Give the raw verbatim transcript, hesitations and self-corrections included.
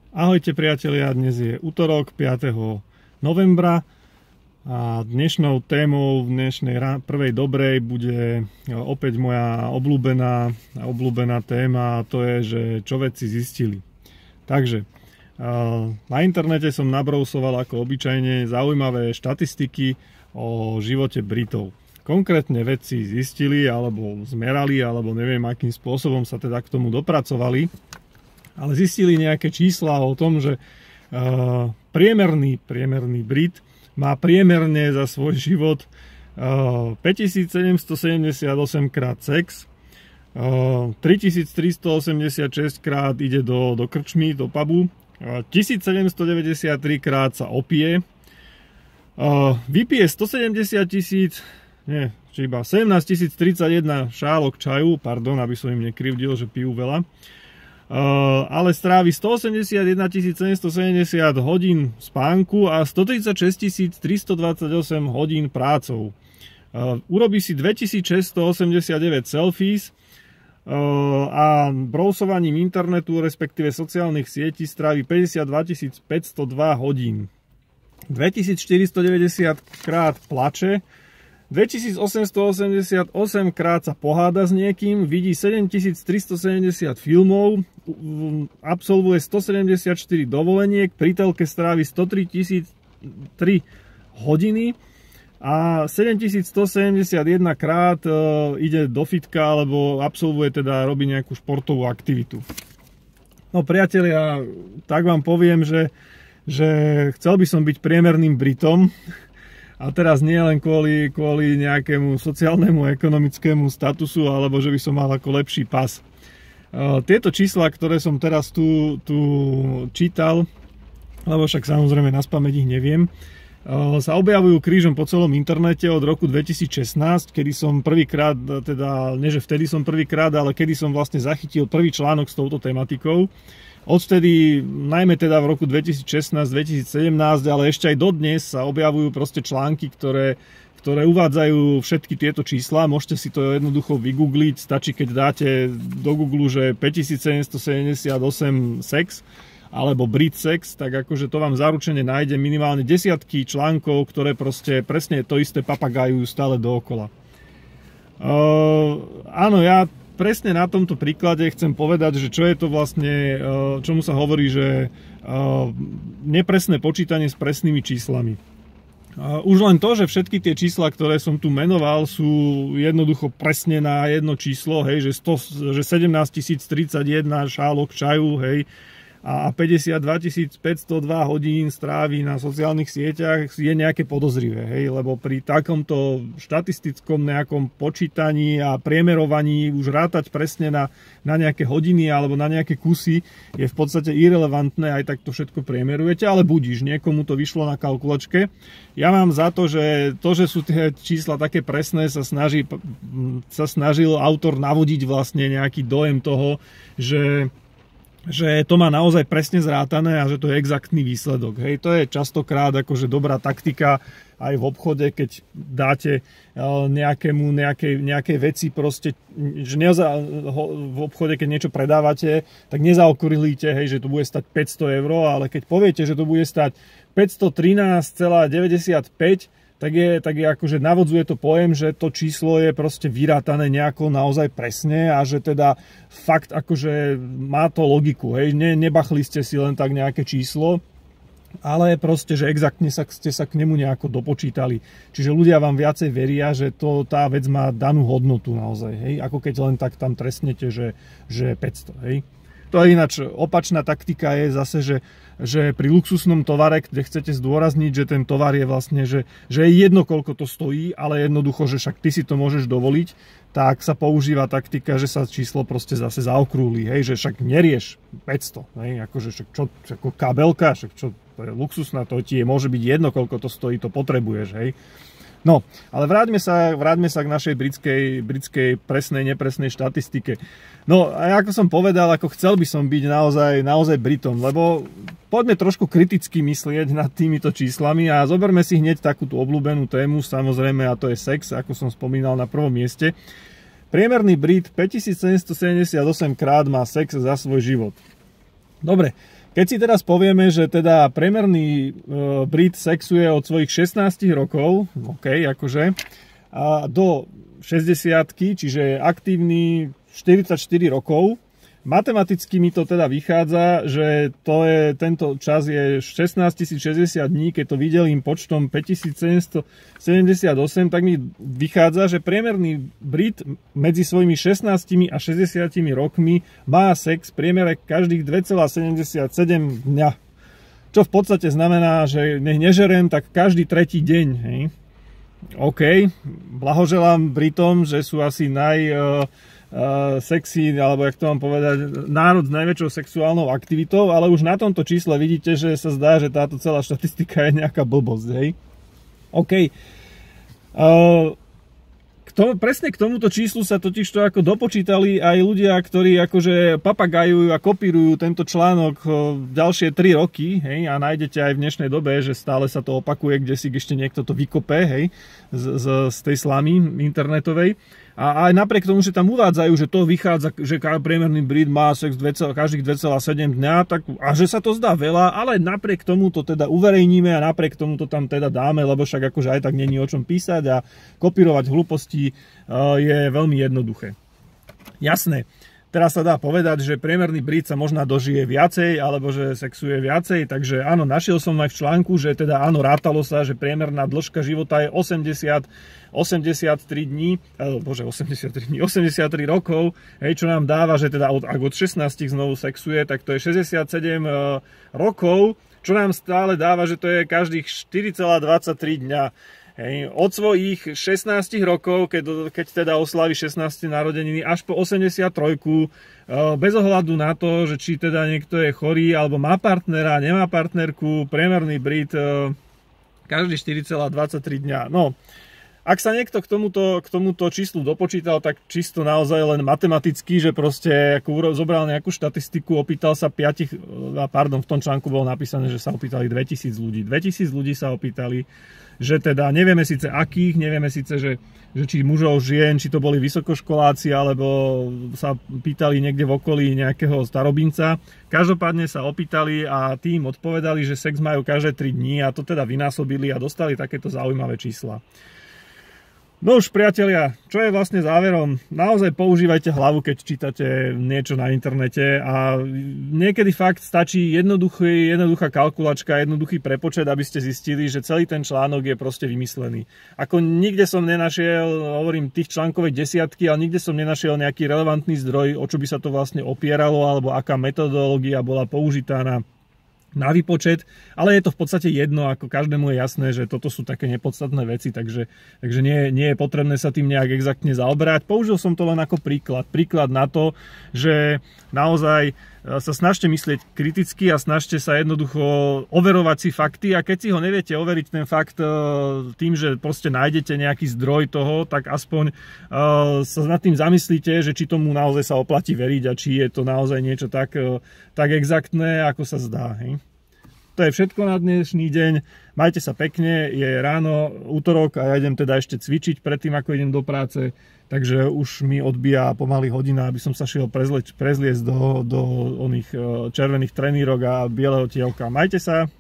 Ahojte priatelia, dnes je utorok piateho novembra a dnešnou témou v dnešnej prvej dobrej bude opäť moja obľúbená, obľúbená téma, a to je, že čo vedci zistili. Takže na internete som nabrousoval ako obyčajne zaujímavé štatistiky o živote Britov. Konkrétne vedci zistili, alebo zmerali, alebo neviem akým spôsobom sa teda k tomu dopracovali, ale zistili nejaké čísla o tom, že uh, priemerný, priemerný Brit má priemerne za svoj život uh, päťtisícsedemstosedemdesiatosem krát sex, uh, tritisíctristoosemdesiatšesť krát ide do, do krčmy, do pubu, uh, tisícsedemstodeväťdesiattri krát sa opije, uh, vypije stosedemdesiattisíc, nie, či iba sedemnásťtisíctridsaťjeden šálok čaju, pardon, aby som im nekrivdil, že pijú veľa. Uh, ale strávi stoosemdesiatjeden tisíc sedemstosedemdesiat hodín spánku a stotridsaťšesť tisíc tristodvadsaťosem hodín prácou. Uh, urobí si dvetisícšesťstoosemdesiatdeväť selfies uh, a brousovaním internetu, respektíve sociálnych sietí strávi päťdesiatdva tisíc päťstodva hodín. dvetisícštyristodeväťdesiat krát plače, dvetisícosemstoosemdesiatosem krát sa poháda s niekým, vidí sedemtisíctristosedemdesiat filmov, absolvuje stosedemdesiatštyri dovoleniek, pri telke strávi stotri tisíc tri hodiny a sedemtisícstosedemdesiatjeden krát ide do fitka alebo absolvuje, teda robí nejakú športovú aktivitu. No priatelia, tak vám poviem, že, že chcel by som byť priemerným Britom. A teraz nie len kvôli, kvôli nejakému sociálnemu, ekonomickému statusu, alebo že by som mal ako lepší pas. Tieto čísla, ktoré som teraz tu, tu čítal, lebo však samozrejme naspamäť ich neviem, sa objavujú krížom po celom internete od roku dvetisícšestnásť, kedy som prvýkrát, teda nie že vtedy som prvýkrát, ale kedy som vlastne zachytil prvý článok s touto tematikou. Odvtedy, najmä teda v roku dvetisícšestnásť dvetisícsedemnásť, ale ešte aj dodnes sa objavujú proste články, ktoré, ktoré uvádzajú všetky tieto čísla. Môžete si to jednoducho vygoogliť, stačí keď dáte do Google, že päťtisícsedemstosedemdesiatosem sex alebo Brit sex, tak akože to vám zaručene nájde minimálne desiatky článkov, ktoré proste presne to isté papagájujú stále dookola. Uh, áno, ja presne na tomto príklade chcem povedať, že čo je to vlastne, čomu sa hovorí, že nepresné počítanie s presnými číslami. Už len to, že všetky tie čísla, ktoré som tu menoval, sú jednoducho presne na jedno číslo, hej, že, sto, že sedemnásťtisíctridsaťjeden šálok čaju, hej, a päťdesiatdva tisíc päťstodva hodín stráví na sociálnych sieťach, je nejaké podozrivé, hej, lebo pri takomto štatistickom nejakom počítaní a priemerovaní už rátať presne na, na nejaké hodiny alebo na nejaké kusy je v podstate irelevantné, aj tak to všetko priemerujete, ale budíš, niekomu to vyšlo na kalkulačke. Ja mám za to, že to, že sú tie čísla také presné, sa, snaží, sa snažil autor navodiť vlastne nejaký dojem toho, že že to má naozaj presne zrátané a že to je exaktný výsledok. Hej, to je častokrát akože dobrá taktika aj v obchode, keď dáte nejakému, nejakej, nejakej veci proste, že neza, v obchode, keď niečo predávate, tak nezaokrúhlite, hej, že to bude stať päťsto eur, ale keď poviete, že to bude stať päťstotrinásť celá deväťdesiatpäť, tak je, tak je akože navodzuje to pojem, že to číslo je proste vyrátané nejako naozaj presne a že teda fakt akože má to logiku, hej, ne, nebachli ste si len tak nejaké číslo, ale proste, že exaktne sa, ste sa k nemu nejako dopočítali. Čiže ľudia vám viacej veria, že to, tá vec má danú hodnotu naozaj, hej, ako keď len tak tam trestnete, že, že päťsto, hej. To je ináč opačná taktika je zase, že, že pri luxusnom tovare, kde chcete zdôrazniť, že ten tovar je vlastne, že, že je jedno, koľko to stojí, ale jednoducho, že však ty si to môžeš dovoliť, tak sa používa taktika, že sa číslo proste zase zaokrúhli, hej, že však nerieš päťsto, hej, akože však čo, ako kabelka, však čo, to je luxusná, to ti je, môže byť jedno, koľko to stojí, to potrebuješ, hej. No, ale vráťme sa, vráťme sa k našej britskej, britskej presnej, nepresnej štatistike. No, a ako som povedal, ako chcel by som byť naozaj, naozaj Britom, lebo poďme trošku kriticky myslieť nad týmito číslami a zoberme si hneď takúto obľúbenú tému, samozrejme, a to je sex, ako som spomínal na prvom mieste. Priemerný Brit päťtisícsedemstosedemdesiatosem krát má sex za svoj život. Dobre, Keď si teraz povieme, že teda priemerný Brit sexuje od svojich šestnástich rokov, OK, akože, a do šesťdesiatky, čiže je aktívny štyridsaťštyri rokov, matematicky mi to teda vychádza, že to je, tento čas je šestnásťtisíc šesťdesiat dní, keď to vydelím počtom päťtisícsedemstosedemdesiatosem, tak mi vychádza, že priemerný Brit medzi svojimi šestnástimi a šesťdesiatimi rokmi má sex v priemere každých dva celé sedemdesiatsedem dňa. Čo v podstate znamená, že nech nežerem, tak každý tretí deň. Hej. OK, blahoželám Britom, že sú asi naj... Uh, Uh, sexy, alebo jak to mám povedať, národ s najväčšou sexuálnou aktivitou, ale už na tomto čísle vidíte, že sa zdá, že táto celá štatistika je nejaká blbosť, hej? OK. Uh, k tomu, presne k tomuto číslu sa totiž to ako dopočítali aj ľudia, ktorí akože papagajujú a kopírujú tento článok uh, ďalšie tri roky, hej? A nájdete aj v dnešnej dobe, že stále sa to opakuje, kde si ešte niekto to vykope, hej? Z, z, z tej slamy internetovej. A aj napriek tomu, že tam uvádzajú, že to vychádza, že priemerný Brit má sex každých dva celé sedem dňa, tak, a že sa to zdá veľa, ale napriek tomu to teda uverejníme a napriek tomu to tam teda dáme, lebo však akože aj tak není o čom písať a kopírovať hlúposti je veľmi jednoduché. Jasné. Teraz sa dá povedať, že priemerný Brit sa možno dožije viacej, alebo že sexuje viacej, takže áno, našiel som aj v článku, že teda áno, rátalo sa, že priemerná dĺžka života je osemdesiat, osemdesiattri dní, eh, bože, osemdesiattri dní, osemdesiattri rokov, hej, čo nám dáva, že teda od, ak od šestnástich znovu sexuje, tak to je šesťdesiatsedem eh, rokov, čo nám stále dáva, že to je každých štyri celé dvadsaťtri dňa. Hej, od svojich šestnástich rokov, keď, keď teda oslaví šestnáste narodeniny, až po osemdesiattri, bez ohľadu na to, že či teda niekto je chorý, alebo má partnera, nemá partnerku, priemerný Brit každý štyri celé dvadsaťtri dňa. No, ak sa niekto k tomuto, k tomuto číslu dopočítal, tak čisto naozaj len matematicky, že proste ako zobral nejakú štatistiku, opýtal sa piatich, pardon, v tom článku bolo napísané, že sa opýtali dvetisíc ľudí. dvetisíc ľudí sa opýtali, že teda nevieme síce akých, nevieme síce, že, že či mužov, žien, či to boli vysokoškoláci, alebo sa pýtali niekde v okolí nejakého starobinca. Každopádne sa opýtali a tým odpovedali, že sex majú každé tri dni a to teda vynásobili a dostali takéto zaujímavé čísla. No už priatelia, čo je vlastne záverom? Naozaj používajte hlavu, keď čítate niečo na internete a niekedy fakt stačí jednoduchý, jednoduchá kalkulačka, jednoduchý prepočet, aby ste zistili, že celý ten článok je proste vymyslený. Ako nikde som nenašiel, hovorím, tých článkovej desiatky, ale nikde som nenašiel nejaký relevantný zdroj, o čo by sa to vlastne opieralo, alebo aká metodológia bola použitá na na výpočet, ale je to v podstate jedno, ako každému je jasné, že toto sú také nepodstatné veci, takže, takže nie, nie je potrebné sa tým nejak exaktne zaoberať. Použil som to len ako príklad. Príklad na to, že naozaj sa snažte myslieť kriticky a snažte sa jednoducho overovať si fakty a keď si ho neviete overiť ten fakt tým, že proste nájdete nejaký zdroj toho, tak aspoň sa nad tým zamyslíte, že či tomu naozaj sa oplatí veriť a či je to naozaj niečo tak, tak exaktné, ako sa zdá. Hej? To je všetko na dnešný deň. Majte sa pekne, je ráno, útorok a ja idem teda ešte cvičiť predtým, ako idem do práce. Takže už mi odbíja pomaly hodina, aby som sa šiel prezliecť do, do oných červených trenírok a bieleho tielka. Majte sa!